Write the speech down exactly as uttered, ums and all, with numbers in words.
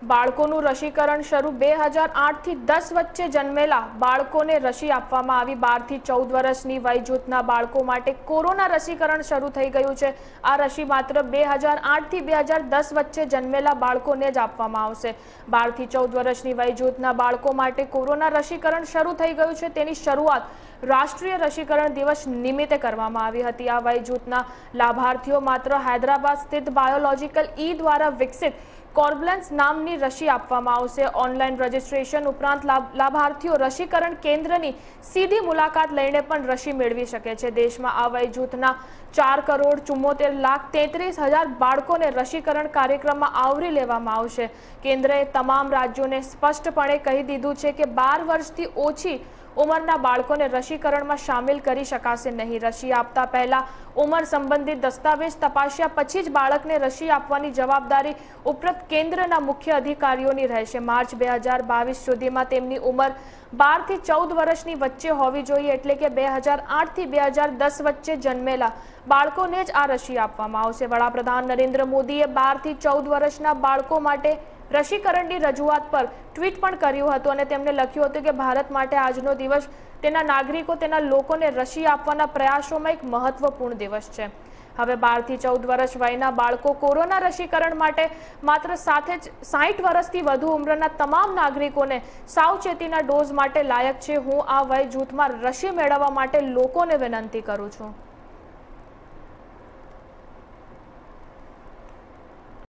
બાળકોનું રસીકરણ શરૂ બે હજાર આઠ થી દસ વચ્ચે જન્મેલા બાળકોને રસી આપવામાં આવી। બાર થી ચૌદ વર્ષની વય જૂથના બાળકો માટે કોરોના રસીકરણ શરૂ થઈ ગયું છે। આ રસી માત્ર બે હજાર આઠ થી બે હજાર દસ વચ્ચે જન્મેલા બાળકોને જ આપવામાં આવશે। બાર થી ચૌદ વર્ષની વય જૂથના બાળકો માટે કોરોના રસીકરણ શરૂ થઈ ગયું છે। તેની શરૂઆત રાષ્ટ્રીય રસીકરણ દિવસ નિમિત્તે કરવામાં આવી હતી। આ વય જૂથના લાભાર્થીઓ માત્ર હૈદરાબાદ સ્થિત બાયોલોજિકલ ઈ દ્વારા વિકસિત કોર્બેલેન્સ નામની રસી આપવામાં આવશે। ઓનલાઈન રજીસ્ટ્રેશન ઉપરાંત લાભાર્થીઓ રસીકરણ કેન્દ્રની સીધી મુલાકાત લઈને પણ રસી મેળવી શકે છે। દેશમાં આ વય જૂથના ચાર કરોડ ચુમ્મોતેર લાખ તેત્રીસ હજાર બાળકોને રસીકરણ કાર્યક્રમમાં આવરી લેવામાં આવશે। કેન્દ્રએ તમામ રાજ્યોને સ્પષ્ટપણે કહી દીધું છે કે બાર વર્ષથી ઓછી ઉંમરના બાળકોને રસીકરણમાં સામેલ કરી શકાશે નહીં। રસી આપતા પહેલા ઉંમર સંબંધિત દસ્તાવેજ તપાસ્યા પછી જ બાળકને રસી આપવાની જવાબદારી ઉપરાંત કેન્દ્રના મુખ્ય અધિકારીઓની રહેશે। માર્ચ બે હજાર બાવીસ સુધીમાં તેમની ઉંમર બાર થી ચૌદ વર્ષની વચ્ચે હોવી જોઈએ, એટલે કે બે હજાર આઠ થી બે હજાર દસ વચ્ચે જન્મેલા બાળકોને જ આ રસી આપવામાં આવશે। વડાપ્રધાન નરેન્દ્ર મોદીએ બાર થી ચૌદ વર્ષના બાળકો માટે રસીકરણની રજૂઆત પર ટ્વીટ પણ કર્યું હતું અને તેમણે લખ્યું હતું કે ભારત માટે આજનો દિવસ તેના નાગરિકો તેના લોકોને રસી આપવાના પ્રયાસોમાં એક મહત્વપૂર્ણ દિવસ છે। હવે બાર થી ચૌદ વર્ષ વયના બાળકો કોરોના રસીકરણ માટે માત્ર સાથે જ સાઠ વર્ષથી વધુ ઉંમરના તમામ નાગરિકોને સાવચેતીના ડોઝ માટે લાયક છે। હું આ વય જૂથમાં રસી મેળવવા માટે લોકોને વિનંતી કરું છું।